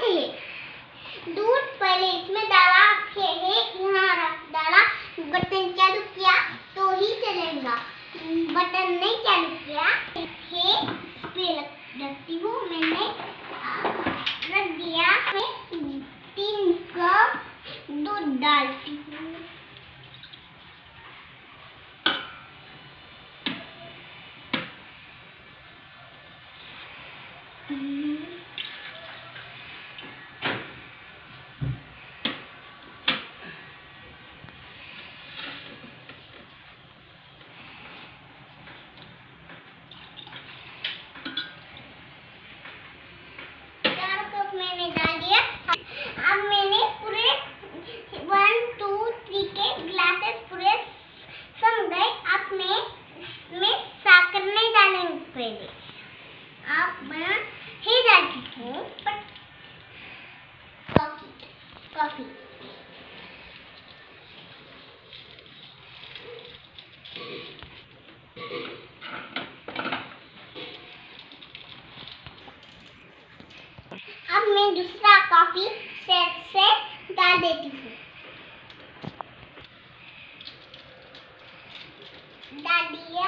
है। दूध पहले इसमें डाला है, यहाँ रख डाला, बटन चालू किया तो ही चलेगा, बटन नहीं चालू किया है, इस पे रखती हूँ। मैंने रख दिया, मैं 3 कप दूध डालती हूँ। मैंने डाल दिया। अब मैंने पूरे 1 2 3 के ग्लासेस पूरे सम गए। अब मैं साकर नहीं डालेंगे पहले, अब मैं ही डालती हूँ कॉफी। अब मैं दूसरा कॉफी सेट से डाल देती हूँ। डाल दिया।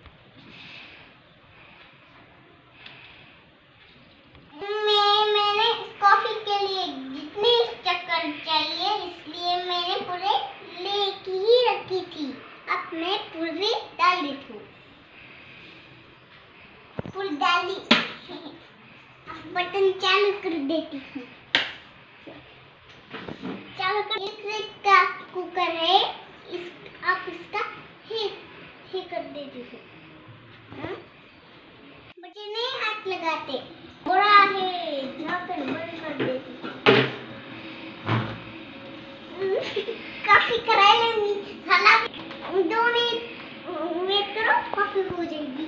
मैंने कॉफी के लिए जितनी शक्कर चाहिए इसलिए मैंने पूरे लेके ही रखी थी। अब मैं पूरी डाल देती हूँ। पूरी डाली। बटन चालू कर देती हूँ। चालू कर। इलेक्ट्रिक का कुकर है, आप इसका ही कर देती हूँ। बच्चे नहीं हाथ लगाते, बड़ा है, ढक्कन बंद कर देती हूँ। काफी कराई लेंगी, साला 2 मिनट वेट करो, कॉफी हो जाएगी।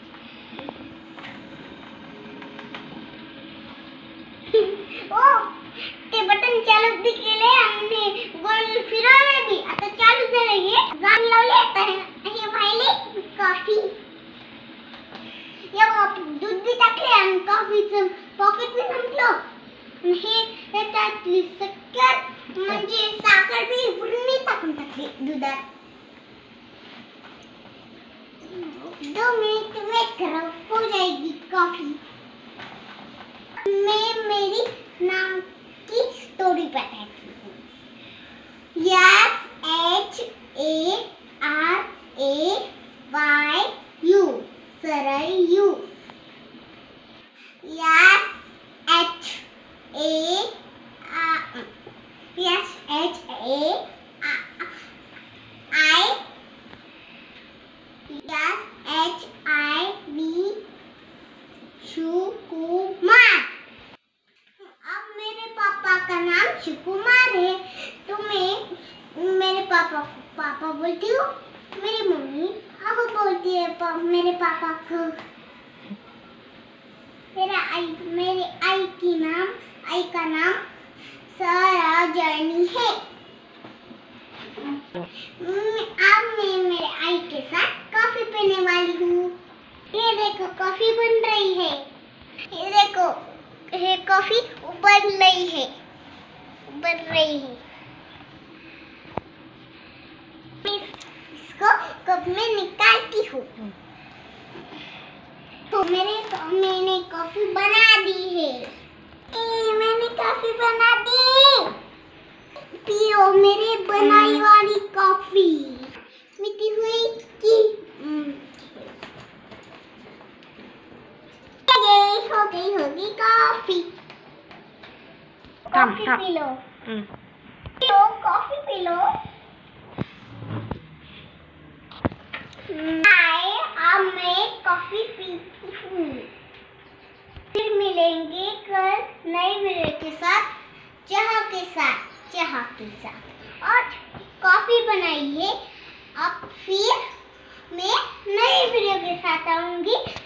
ते बटन चालू भी केले हमने, गोल फिरवले भी, आता चालू झाले. गाण लावले आता हे व्हायले कॉफी. या दूध भी टाकले आणि कॉफीचं पॉकेट भी संपलं. हे त्यातली शक्कर म्हणजे साखर भी पूर्ण टाकून टाकली दुधात. 2 मिनट वेट करो, हो जाएगी कॉफी. मैं मेरी नाम की स्टोरी बताती हूँ. SHARAYU शरायु. SHIV सुकुमार. अब मेरे पापा का नाम सुकुमार है तो मैं मेरे पापा को पापा बोलती हूँ. मेरी मम्मी अब बोलती है मेरे पापा को. मेरे आई का नाम सराजनी है. अब मैं मेरे आई के साथ कॉफी पीने वाली हूँ. ये देखो कॉफी बन रही है. ये देखो ये कॉफी उबल रही है. मैं इसको कप में निकालती हूँ. तो मैंने कॉफी बना दी है. मैंने कॉफी बना दी. पियो मेरे बनाई वाली कॉफी. मीठी हुई की होगी कॉफी. कॉफी पी लो. कॉफी पी लो. अब मैं कॉफी पीती हूँ. फिर मिलेंगे कल नए वीडियो के साथ, चाह के साथ. और कॉफी बनाइए. अब फिर मैं नए वीडियो के साथ आऊंगी.